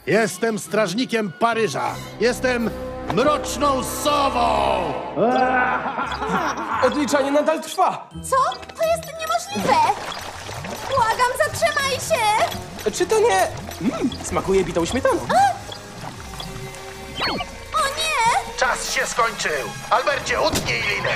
Jestem strażnikiem Paryża. Jestem mroczną sową! Odliczanie nadal trwa. Co? To jest niemożliwe! Błagam, zatrzymaj się! Czy to nie... smakuje bitą śmietaną. O nie! Czas się skończył! Albercie, utnij linę!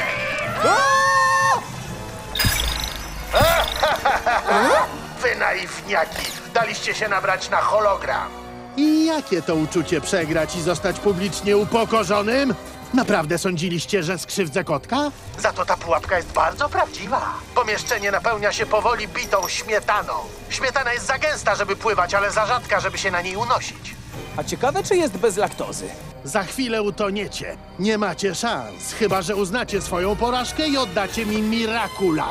Wy naiwniaki! Daliście się nabrać na hologram! I jakie to uczucie przegrać i zostać publicznie upokorzonym? Naprawdę sądziliście, że skrzywdzę kotka? Za to ta pułapka jest bardzo prawdziwa. Pomieszczenie napełnia się powoli bitą śmietaną. Śmietana jest za gęsta, żeby pływać, ale za rzadka, żeby się na niej unosić. A ciekawe, czy jest bez laktozy. Za chwilę utoniecie. Nie macie szans, chyba że uznacie swoją porażkę i oddacie mi Miracula.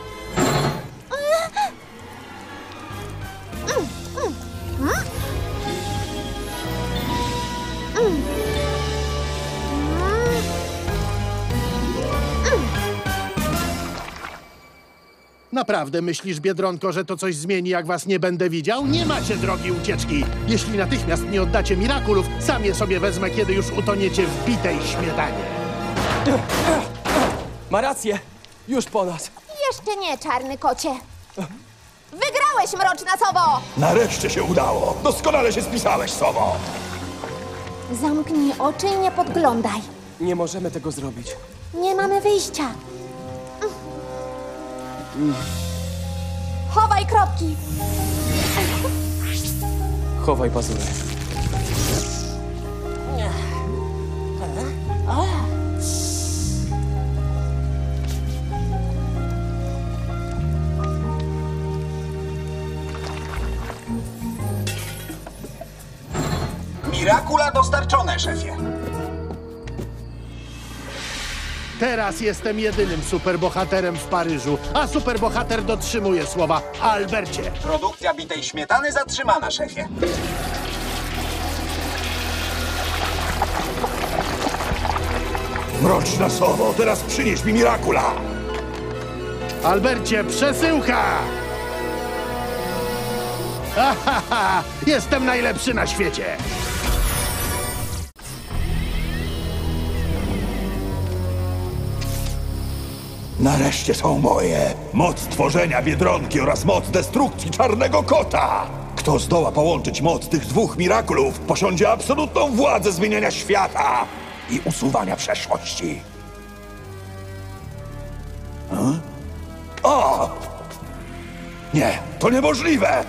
Naprawdę myślisz, Biedronko, że to coś zmieni, jak was nie będę widział? Nie macie drogi ucieczki. Jeśli natychmiast nie oddacie Miraculów, sam je sobie wezmę, kiedy już utoniecie w bitej śmietanie. Ma rację. Już po nas. Jeszcze nie, czarny kocie. Wygrałeś, mroczna sowo! Nareszcie się udało! Doskonale się spisałeś, Sowo! Zamknij oczy i nie podglądaj. Nie możemy tego zrobić. Nie mamy wyjścia. Chowaj kropki. Chowaj pazury. Miracula dostarczone, szefie. Teraz jestem jedynym superbohaterem w Paryżu, a superbohater dotrzymuje słowa. Albercie, Produkcja bitej śmietany zatrzymana, szefie. Mroczna Sowo, teraz przynieś mi Miracula! Albercie, przesyłka! Jestem najlepszy na świecie! Nareszcie są moje! Moc tworzenia Biedronki oraz moc destrukcji Czarnego Kota! Kto zdoła połączyć moc tych dwóch Miraculów, posiądzie absolutną władzę zmieniania świata i usuwania przeszłości. O! Nie, to niemożliwe!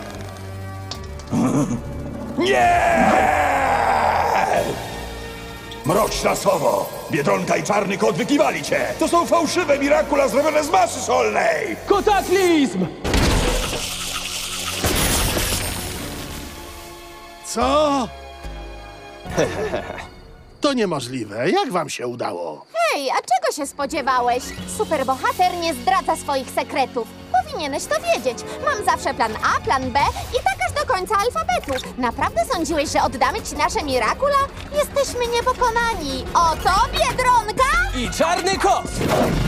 Nie! Mroczna Sowo! Biedronka i Czarny Kot wykiwali cię! To są fałszywe Miracula zrobione z masy solnej! Kotaklizm! Co? To niemożliwe. Jak wam się udało? Hej, a czego się spodziewałeś? Superbohater nie zdradza swoich sekretów. Powinieneś to wiedzieć. Mam zawsze plan A, plan B i tak aż do końca alfabetu. Naprawdę sądziłeś, że oddamy ci nasze Miracula? Jesteśmy niepokonani. Oto Biedronka! I Czarny Kot!